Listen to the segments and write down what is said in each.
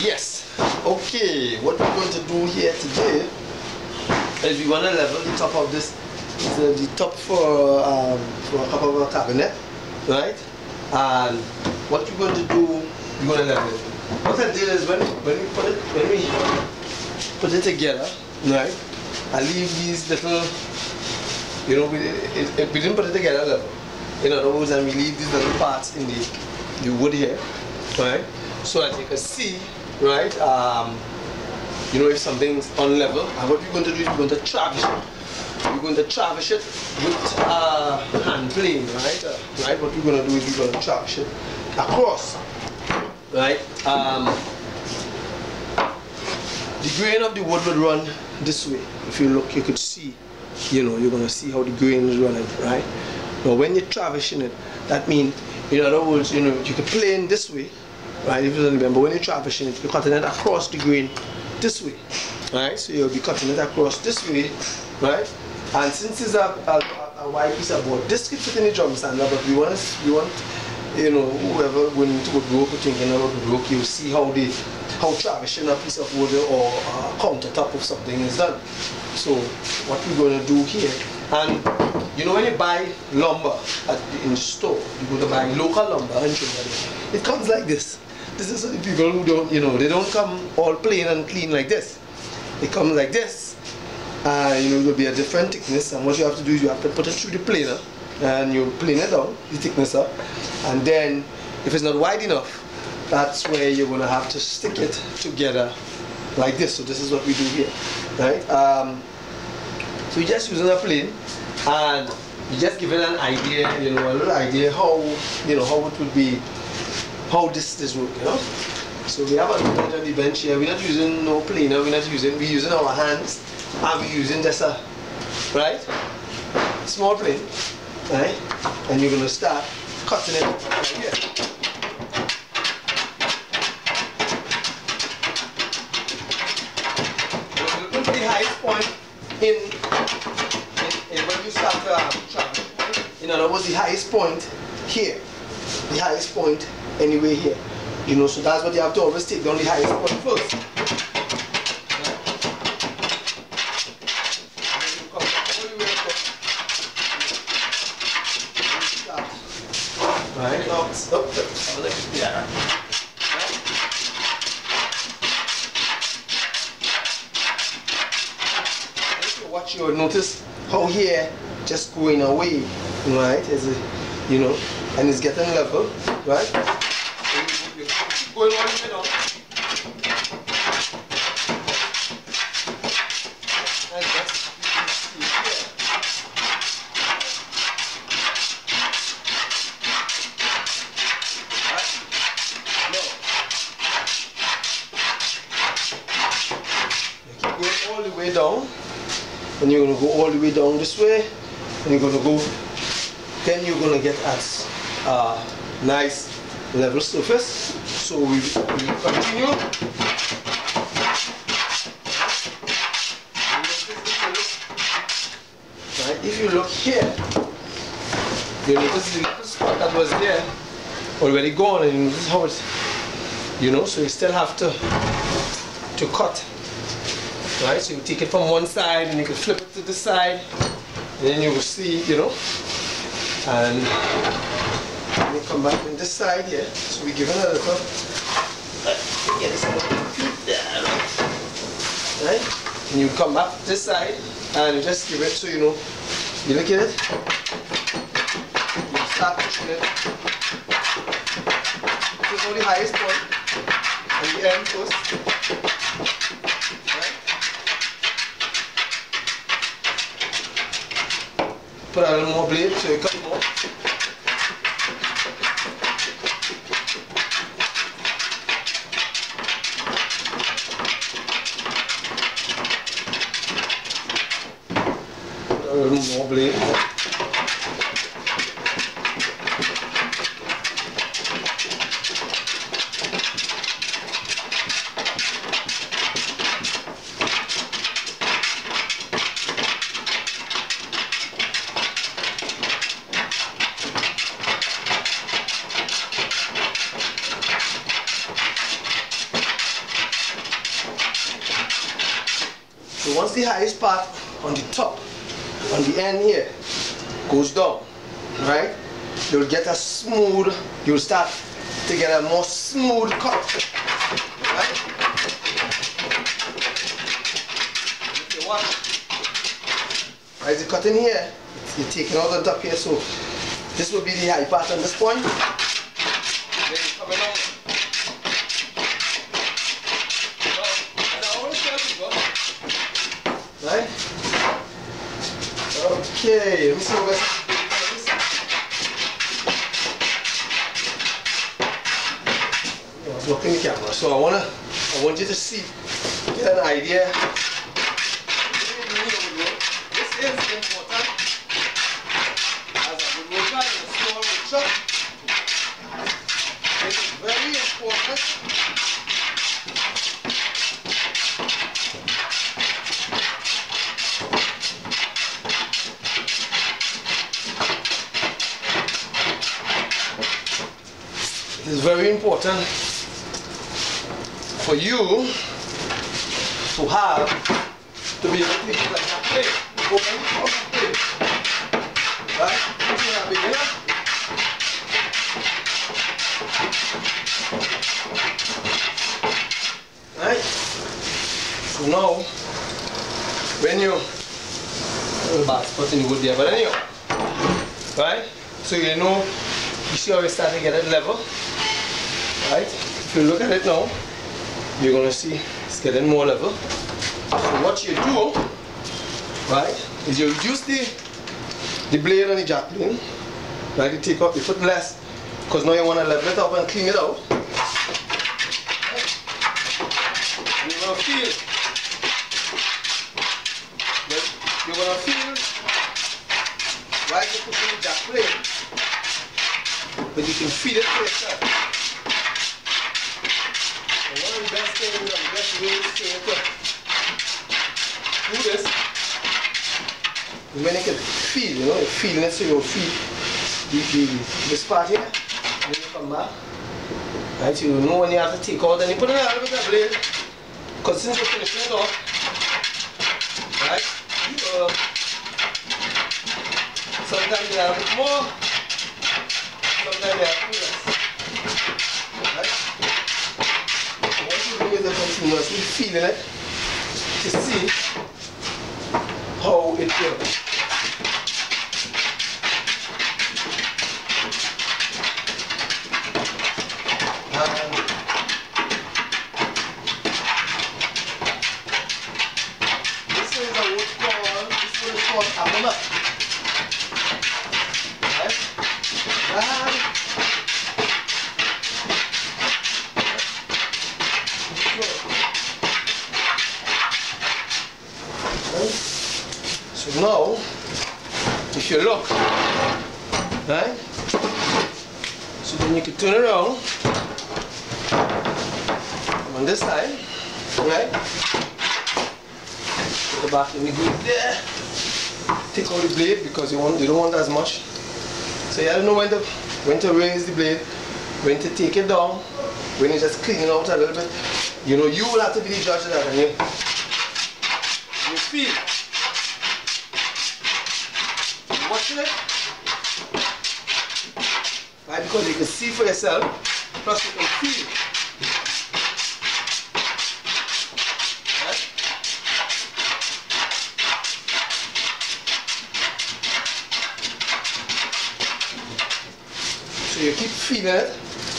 Yes. Okay, what we're going to do here today is we want to level the top of this, the top for a couple of our cabinet, right? And what we're going to do, we're going to level it. What I did is when we put it together, right? I leave these little, you know, we didn't put it together level. In other words, and we leave these little parts in the wood here, right? So that you can see, right? You know, if something's unlevel, and what we're going to do is we're going to traverse it. We're going to traverse it with a hand plane, right? Right. What we're going to do is we're going to traverse it across, right? The grain of the wood would run this way. If you look, you could see, you know, you're going to see how the grain is running, right? Now, when you're traversing it, that means, in other words, you know, you could plane this way, right? If you don't remember, when you're traversing it, you're cutting it across the grain this way, right? So you'll be cutting it across this way, right? And since it's a wide piece of board, this could fit in the drum sander, but we want, you know, whoever went to would broke or thinking about the broke, you'll see how traversing a piece of wood or a countertop of something is done. So what we're going to do here, and you know, when you buy lumber in the store, you go to buy local lumber and it comes like this. This is for the people who don't, you know, they don't come all plain and clean like this. It comes like this. You know, it will be a different thickness, and what you have to do is you have to put it through the planer and you plane it down, the thickness up, and then if it's not wide enough, that's where you're going to have to stick it together like this. So this is what we do here, right? So you're just using a plane, and you just give it an idea, you know, a little idea how, you know, how it would be, how this work, you know. So we have a bench on the bench here. We're not using no planer. We're using our hands, and we're using just a small plane, right? And you're gonna start cutting it right here. Look at the highest point in when you start traveling. In other words, the highest point here, the highest point anywhere here. You know, so that's what you have to always take down, the highest point first. Right? Now, yeah. Watch, you'll notice how here just going away, right? As a, you know, and it's getting level, right? So you keep going all the way down. And just see here. Right? Now, you keep going all the way down. And you're going to go all the way down this way, and you're going to go, then you're going to get as a nice level surface. So we continue. Right, if you look here, you notice the little spot that was there already gone, and you notice how it's, you know, so you still have to cut. Right, so you take it from one side and you can flip it to the side, and then you will see, you know, and you come back on this side here. So we give it a little, get this there, right? And you come back this side and you just give it, so you know, you look at it, you start pushing it. This is only the highest point, and the end first. Put a little more blade so you cut more. Put a little more blade. So once the highest part on the top, on the end here, goes down, right? You'll get a smooth, you'll start to get a more smooth cut, right? If you want, as you cut in here, you're taking out the top here, so this will be the high part on this point. Then you're coming out. Right? Okay, let me see what I blocking the camera. So I want you to see, get an idea. This is important. As a woodworker in a small workshop, it is very important. It is very important for you to have to be able to make it like a plate. Open up a plate. Right? If you're a beginner, right? So now, when you bad spot in the wood there, but anyhow, right? So you know, you see how it's starting to get it level. Right? If you look at it now, you're going to see it's getting more level. So what you do, right, is you reduce the blade on the jack plane, right? You take up, you put less, because now you want to level it up and clean it out. Right? And you're going to feel, you're going to feel, right, you put in the jack plane, but you can feed it to yourself. One of the best things and the best ways to do this is when you can feel, you know, you're feeling it, so you'll feel this part here, and then you come back. Right, so you know when you have to take out, and you put in a little bit of blade, because since you're finishing it off, right, sometimes you have a bit more, sometimes you have a bit less. Right? What you do is continuously feeling it to see how it feels. This is a wood called, this one is called Apple. Right? So now, if you look, right, so then you can turn around on this side, right, put the back in the glue there, take out the blade because you don't want as much. So you don't know when to raise the blade, when to take it down, when you just clean it out a little bit. You know, you will have to be the judge of that, and you feel. You're watching it, right? Because you can see for yourself, plus you can feel. Right? So you keep feeling it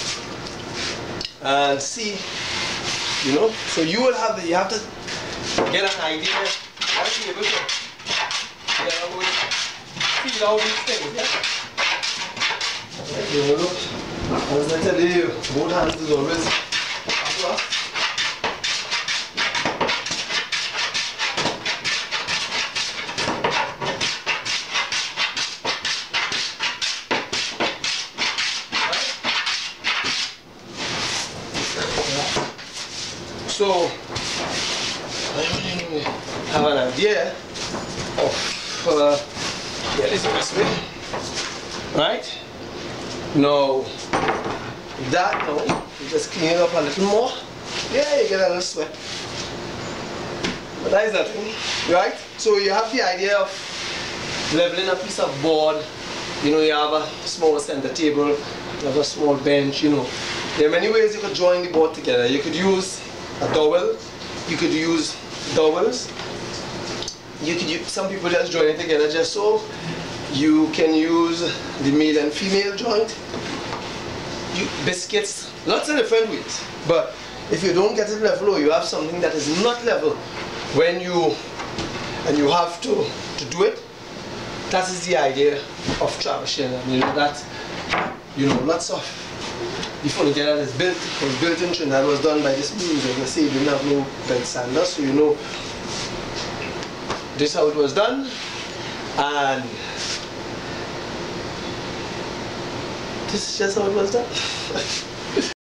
and see. You know, so you will have you have to get an idea. You have to be able to feel all these things, yeah? Right, you look, as I tell you, both hands is always up. So, have an idea of yeah, this is the best way, right? Now, that now, you just clean it up a little more. Yeah, you get a little sweat. But that is nothing, right? So you have the idea of leveling a piece of board. You know, you have a small center table, you have a small bench, you know. There are many ways you could join the board together. You could use a dowel, you could use dowels, you could use, some people just join it together just so. You can use the male and female joint, biscuits, lots of different ways. But if you don't get it level or you have something that is not level and you have to do it, that is the idea of traversing. And you know that, you know, lots of the furniture that is built was built in Trinidad was done by this means. As I say, you didn't have no bed sander, so you know this is how it was done, and this is just how it was done.